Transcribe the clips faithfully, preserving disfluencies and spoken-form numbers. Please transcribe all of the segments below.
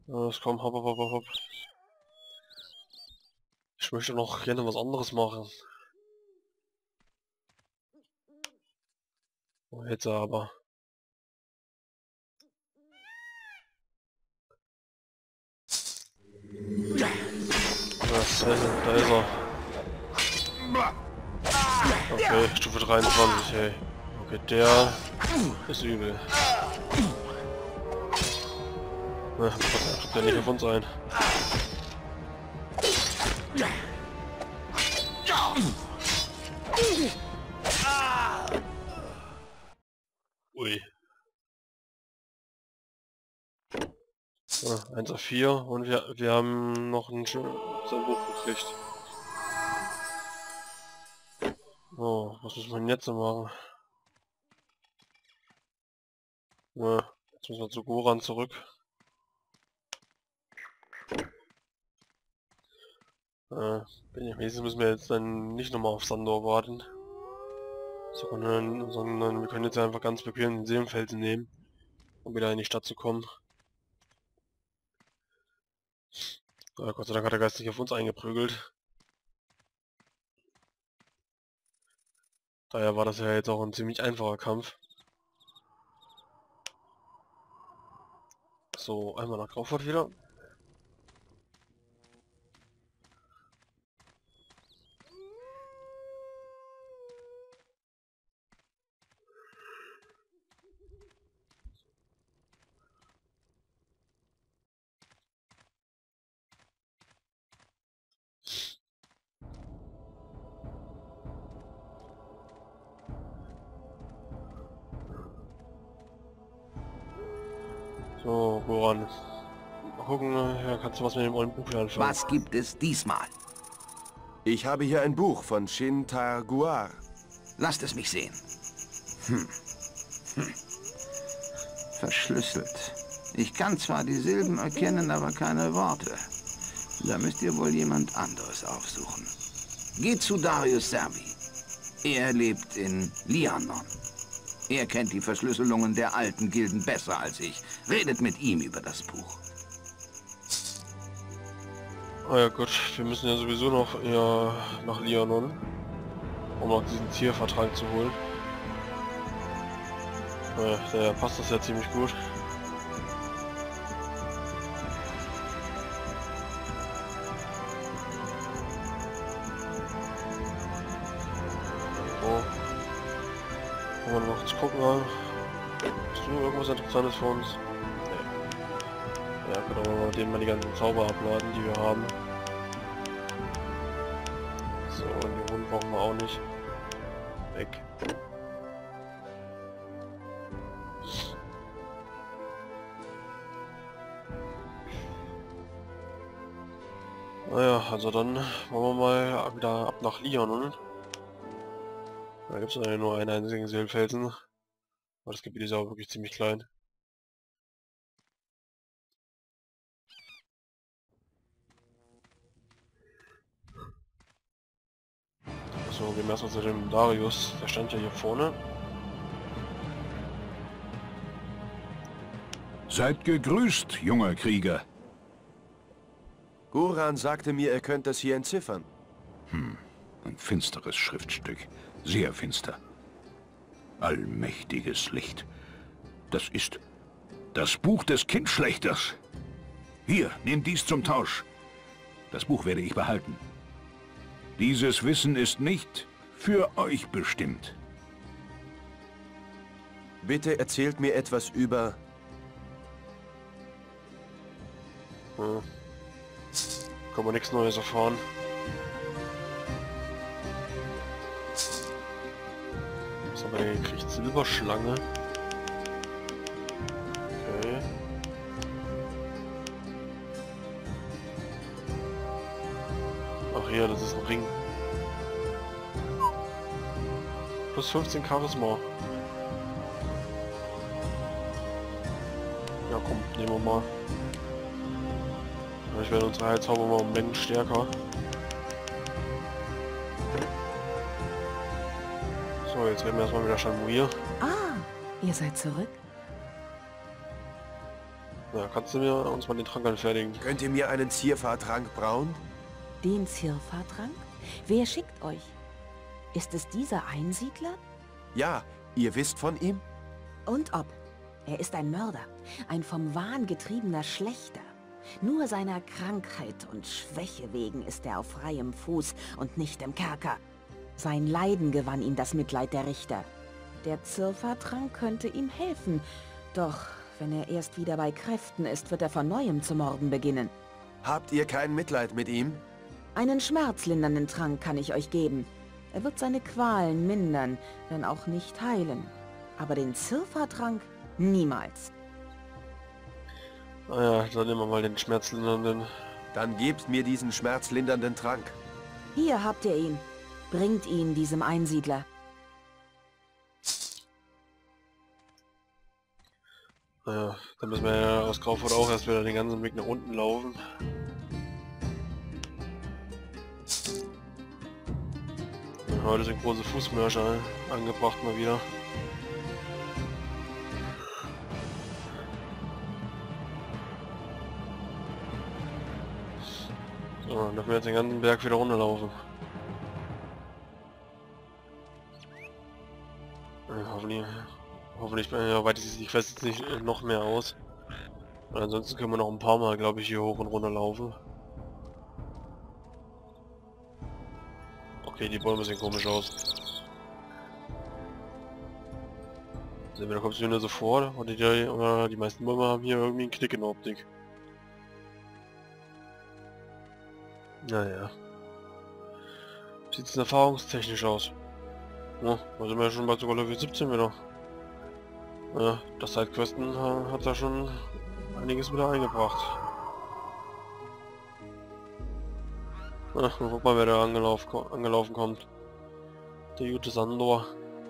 Los, komm, hopp, hopp, hopp, hopp. Ich möchte noch gerne was anderes machen. Oh, jetzt aber. Was, da ist er. Okay, Stufe dreiundzwanzig, hey. Okay, der ist übel. Na, kommt der nicht auf uns ein. Ui. Ah, eins auf vier und wir, wir haben noch ein sein Buch gekriegt. Oh, was muss man jetzt machen? Ja, jetzt müssen wir zu Goran zurück. Äh, wenigstens müssen wir jetzt dann nicht nochmal auf Sandor warten. Sondern, sondern wir können jetzt einfach ganz bequem den Seelenfelsen nehmen, um wieder in die Stadt zu kommen. Ja, Gott sei Dank hat der Geist nicht auf uns eingeprügelt. Daher war das ja jetzt auch ein ziemlich einfacher Kampf. So, einmal nach Graufort wieder. So, Goran. Mal gucken, ja, kannst du was mit dem ollen Buch hier anfangen? Was gibt es diesmal? Ich habe hier ein Buch von Shin Tar-Guar. Lasst es mich sehen. Hm. Hm. Verschlüsselt. Ich kann zwar die Silben erkennen, aber keine Worte. Da müsst ihr wohl jemand anderes aufsuchen. Geht zu Darius Servi. Er lebt in Lianon. Er kennt die Verschlüsselungen der alten Gilden besser als ich. Redet mit ihm über das Buch. Ah ja gut, wir müssen ja sowieso noch ja, nach Lianon, um noch diesen Tiervertrag zu holen. Ja, da passt das ja ziemlich gut. So. Wollen wir noch kurz gucken. Hast du irgendwas Interessantes für uns? Nee. Ja, können wir mal den mal die ganzen Zauber abladen, die wir haben. So, und den Hund brauchen wir auch nicht. Weg. Naja, also dann wollen wir mal wieder ab nach Lianon. Da gibt es ja nur einen einzigen Seelfelsen. Aber das Gebiet ist auch wirklich ziemlich klein. So, gehen wir erstmal zu dem Darius. Der stand ja hier vorne. Seid gegrüßt, junger Krieger. Goran sagte mir, er könnte es hier entziffern. Hm, ein finsteres Schriftstück. Sehr finster. Allmächtiges Licht. Das ist das Buch des Kindschlechters. Hier, nehmt dies zum Tausch. Das Buch werde ich behalten. Dieses Wissen ist nicht für euch bestimmt. Bitte erzählt mir etwas über... Hm. Kann man nichts Neues erfahren. Was haben wir denn gekriegt? Silberschlange. Okay. Ach ja, das ist ein Ring. Plus fünfzehn Charisma. Ja komm, nehmen wir mal. Ich werde unsere Heilzauber mal um Mengen stärker. So, jetzt werden wir erstmal wieder Shamuir. Ah, ihr seid zurück? Na, kannst du mir uns mal den Trank anfertigen? Könnt ihr mir einen Zierfahrtrank brauen? Den Zirfatrank? Wer schickt euch? Ist es dieser Einsiedler? Ja, ihr wisst von ihm? Und ob. Er ist ein Mörder, ein vom Wahn getriebener Schlächter. Nur seiner Krankheit und Schwäche wegen ist er auf freiem Fuß und nicht im Kerker. Sein Leiden gewann ihm das Mitleid der Richter. Der Zirfatrank könnte ihm helfen, doch wenn er erst wieder bei Kräften ist, wird er von Neuem zu morden beginnen. Habt ihr kein Mitleid mit ihm? Einen schmerzlindernden Trank kann ich euch geben. Er wird seine Qualen mindern, wenn auch nicht heilen. Aber den Zirfatrank niemals. Naja, dann nehmen wir mal den schmerzlindernden. Dann gebt mir diesen schmerzlindernden Trank. Hier habt ihr ihn. Bringt ihn diesem Einsiedler. Naja, dann müssen wir ja aus Graufurt auch erst wieder den ganzen Weg nach unten laufen. Ja, heute sind große Fußmärsche angebracht mal wieder. So, dann dürfen wir jetzt den ganzen Berg wieder runterlaufen. Ja, hoffentlich, hoffentlich ja, weitet sich die Quest jetzt nicht äh, noch mehr aus. Und ansonsten können wir noch ein paar Mal, glaube ich, hier hoch und runter laufen. Okay, die Bäume sehen komisch aus. Sehen wir, da kommst du nur so vor, oder die, oder die meisten Bäume haben hier irgendwie einen Knick in der Optik. Naja. Sieht es erfahrungstechnisch aus. Ja, da sind wir ja schon bald sogar Level siebzehn wieder. Ja, das Sidequesten hat da schon einiges wieder eingebracht. Ja, guck mal, wer da angelaufen, angelaufen kommt. Der gute Sandor.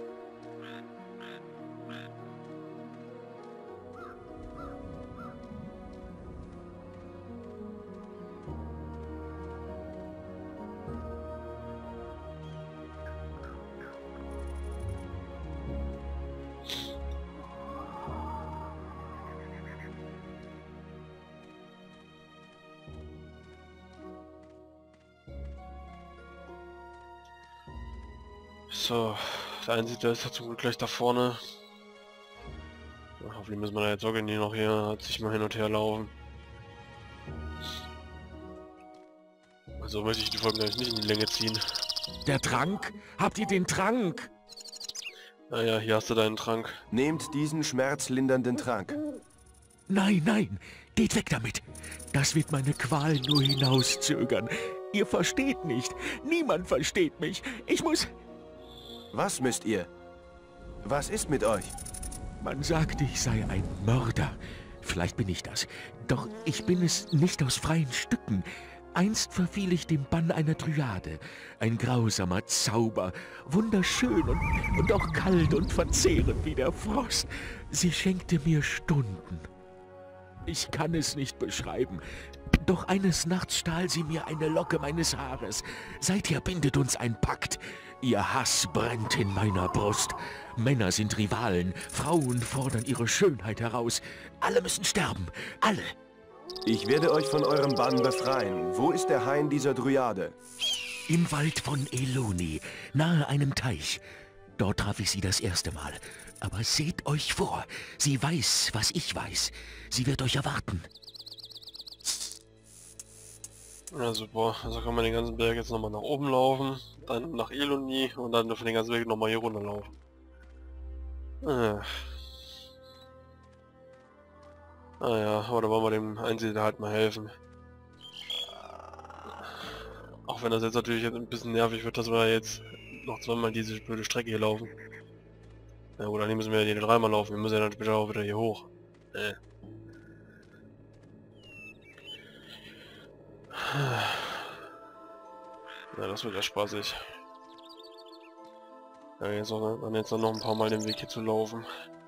So, der Einsiedler ist ja zum Glück gleich da vorne. Ja, hoffentlich müssen wir da jetzt auch irgendwie noch hier sich mal hin und her laufen. Also möchte ich die Folgen eigentlich nicht in die Länge ziehen. Der Trank? Habt ihr den Trank? Naja, hier hast du deinen Trank. Nehmt diesen schmerzlindernden Trank. Nein, nein, geht weg damit. Das wird meine Qual nur hinauszögern. Ihr versteht nicht. Niemand versteht mich. Ich muss... Was müsst ihr? Was ist mit euch? Man sagt, ich sei ein Mörder. Vielleicht bin ich das. Doch ich bin es nicht aus freien Stücken. Einst verfiel ich dem Bann einer Dryade. Ein grausamer Zauber. Wunderschön und, und auch kalt und verzehrend wie der Frost. Sie schenkte mir Stunden. Ich kann es nicht beschreiben. Doch eines Nachts stahl sie mir eine Locke meines Haares. Seither bindet uns ein Pakt. Ihr Hass brennt in meiner Brust. Männer sind Rivalen, Frauen fordern ihre Schönheit heraus. Alle müssen sterben, alle. Ich werde euch von eurem Bann befreien. Wo ist der Hain dieser Dryade? Im Wald von Eloni, nahe einem Teich. Dort traf ich sie das erste Mal. Aber seht euch vor, sie weiß, was ich weiß. Sie wird euch erwarten. Ja, super. Also kann man den ganzen Berg jetzt nochmal nach oben laufen, dann nach Eloni und dann für den ganzen Weg nochmal hier runter laufen. Äh. Ah ja, aber da wollen wir dem Einsiedler halt mal helfen. Auch wenn das jetzt natürlich jetzt ein bisschen nervig wird, dass wir jetzt noch zweimal diese blöde Strecke hier laufen. Ja gut, dann müssen wir ja jede dreimal laufen, wir müssen ja dann später auch wieder hier hoch. Äh. Ja, das wird ja spaßig. Ja, jetzt auch, dann jetzt noch ein paar Mal den Weg hier zu laufen.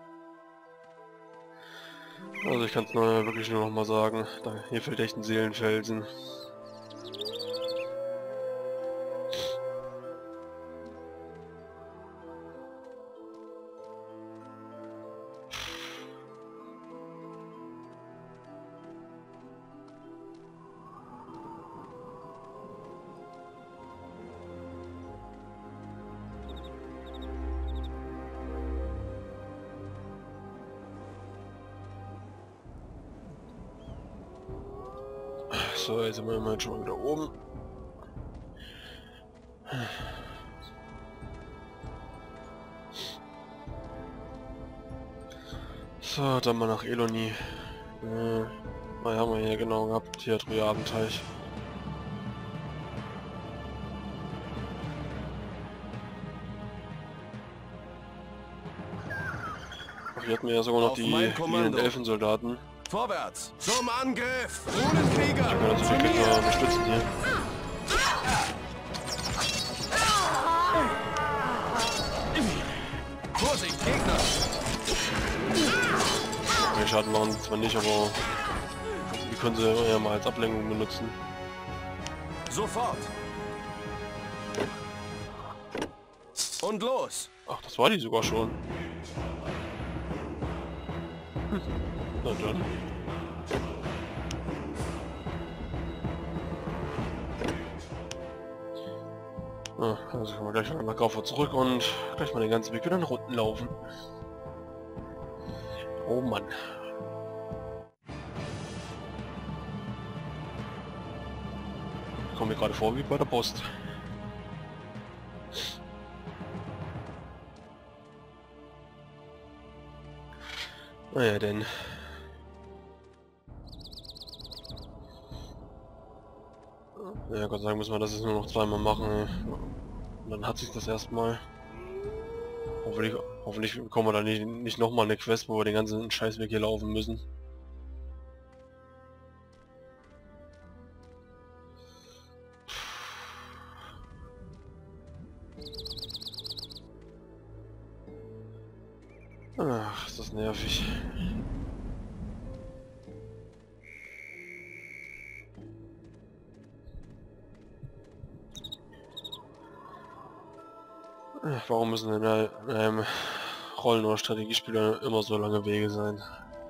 Also ich kann es nur wirklich nur noch mal sagen, da, hier fehlt echt ein Seelenfelsen. So, jetzt sind wir immerhin schon mal wieder oben. So, dann mal nach Eloni. Äh, na, haben wir hier genau gehabt. Hier, Trojadenteich. Ach, hier hatten wir ja sogar noch Auf die mein vielen Kommando. Elfensoldaten. Vorwärts! Zum Angriff! Runenkrieger! Ich kann also Zu die Gegner mir! unterstützen hier. Vorsicht, Gegner! Okay, Schaden machen sie zwar nicht, aber die können sie ja mal als Ablenkung benutzen. Sofort! Und los! Ach, das war die sogar schon. Hm. Na dann. Ah, also können wir gleich mal nach Graufor zurück und gleich mal den ganzen Weg wieder nach unten laufen. Oh Mann. Ich komme mir gerade vor wie bei der Post. Naja, denn. Ja, Gott sei Dank müssen wir das jetzt nur noch zweimal machen. Und dann hat sich das erstmal. Hoffentlich, hoffentlich bekommen wir da nicht, nicht nochmal eine Quest, wo wir den ganzen Scheißweg hier laufen müssen. Ach, ist das nervig. Ach, warum müssen in einem Rollen- oder Strategiespiel immer so lange Wege sein?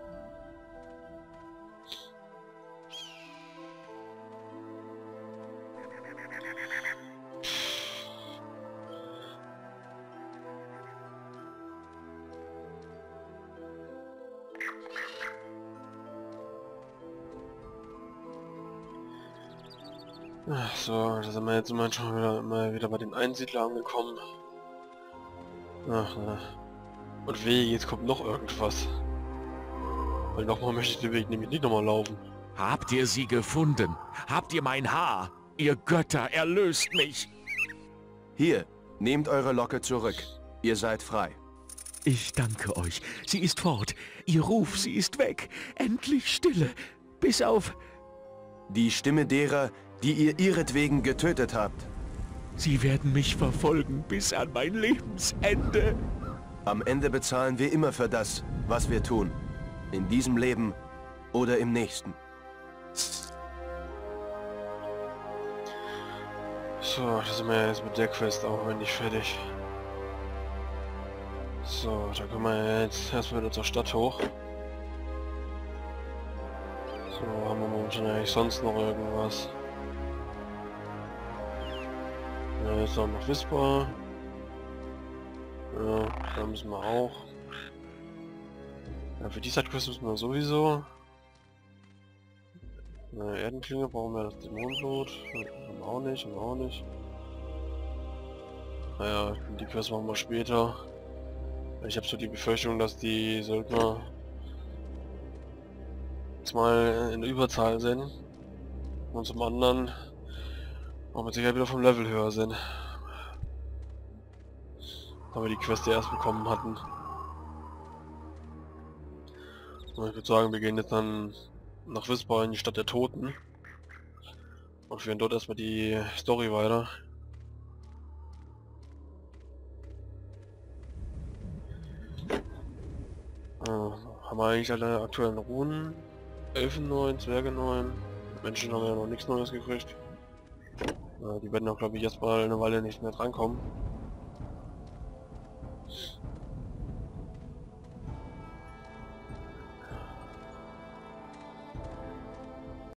Ach so, da sind wir jetzt immerhin schon wieder, mal wieder bei den Einsiedlern angekommen. Ach, na. Und weh, jetzt kommt noch irgendwas. Weil nochmal möchte ich den Weg nämlich nicht nochmal laufen. Habt ihr sie gefunden? Habt ihr mein Haar? Ihr Götter, erlöst mich! Hier, nehmt eure Locke zurück. Ihr seid frei. Ich danke euch. Sie ist fort. Ihr Ruf, sie ist weg. Endlich Stille. Bis auf... Die Stimme derer, die ihr ihretwegen getötet habt. Sie werden mich verfolgen bis an mein Lebensende. Am Ende bezahlen wir immer für das, was wir tun. In diesem Leben oder im nächsten. So, da sind wir jetzt mit der Quest auch wenn nicht fertig. So, da können wir jetzt erstmal wieder zur Stadt hoch. So, haben wir momentan eigentlich sonst noch irgendwas? Ja, jetzt haben wir noch Wisper. Ja, da müssen wir auch. Ja, für die Quest müssen wir sowieso. Eine Erdenklinge brauchen wir das Dämonenblut. Haben wir auch nicht, haben wir auch nicht. Naja, die Quest machen wir später. Ich habe so die Befürchtung, dass die Söldner jetzt mal in der Überzahl sind. Und zum anderen auch mit Sicherheit wieder vom Level höher sind. Da wir die Quest ja erst bekommen hatten. Und ich würde sagen, wir gehen jetzt dann nach Wisper in die Stadt der Toten. Und führen dort erstmal die Story weiter. Äh, haben wir eigentlich alle aktuellen Runen? Elfen neun, Zwerge neun. Menschen haben ja noch nichts Neues gekriegt. Äh, die werden auch glaube ich erstmal eine Weile nicht mehr drankommen.